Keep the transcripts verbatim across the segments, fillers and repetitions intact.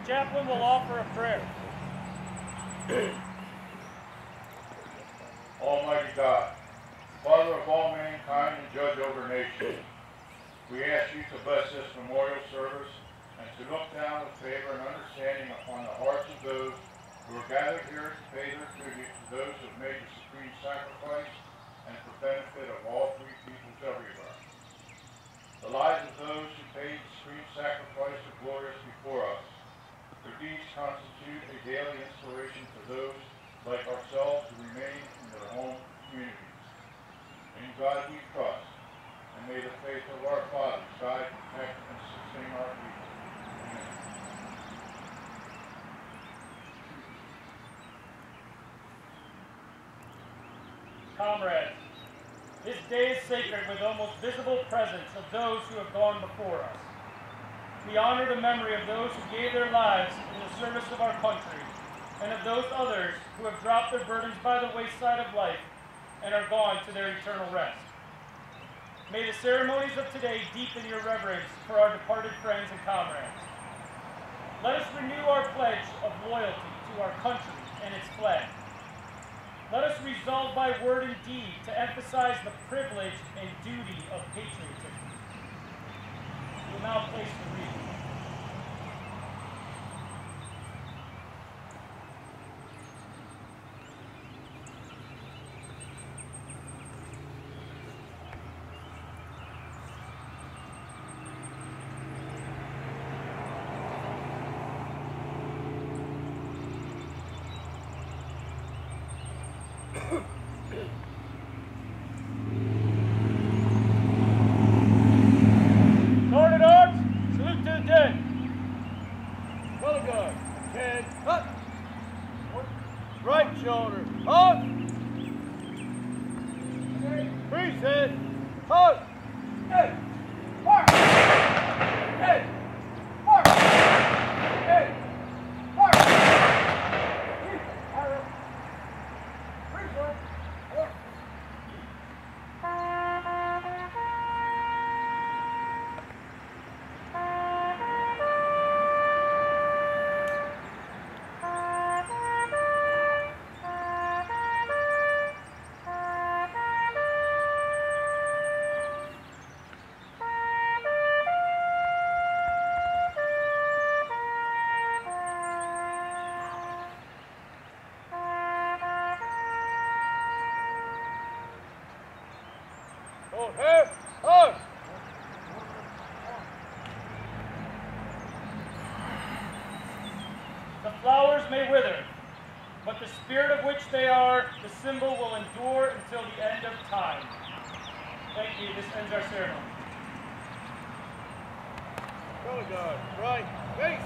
chaplain will offer a prayer. Almighty God, Father of all mankind and Judge over nations, we ask you to bless this memorial service and to look down with favor and understanding upon the hearts of those who are gathered here to pay their tribute to those who have made the supreme sacrifice and for benefit of all free peoples everywhere. The lives of those who paid the supreme sacrifice are glorious before us. Their deeds constitute a daily inspiration for those like ourselves who remain in their home communities. In God we trust, and may the faith of our fathers guide, protect, and sustain our people. Amen. Comrades, this day is sacred with the most visible presence of those who have gone before us. We honor the memory of those who gave their lives in the service of our country, and of those others who have dropped their burdens by the wayside of life and are gone to their eternal rest. May the ceremonies of today deepen your reverence for our departed friends and comrades. Let us renew our pledge of loyalty to our country and its flag. Let us resolve by word and deed to emphasize the privilege and duty of patriotism. We will now place the wreath. Guard at arms, salute to the dead. Color guard, head up. Right shoulder up. Priest head up. Head. Mark. Head. Mark. Head. Mark. Arrow. Priest head. Up. Hold her, hold! The flowers may wither, but the spirit of which they are, the symbol will endure until the end of time. Thank you. This ends our ceremony. Color guard, right, face!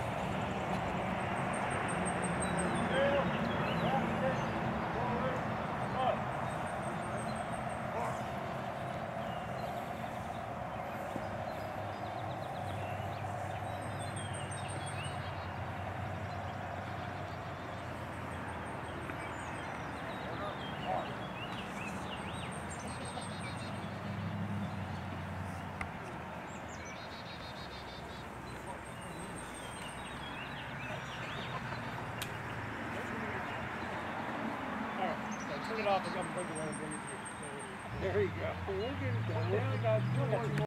Turn it off and come bring it around and bring it through. There you go. We'll get it done. Now we got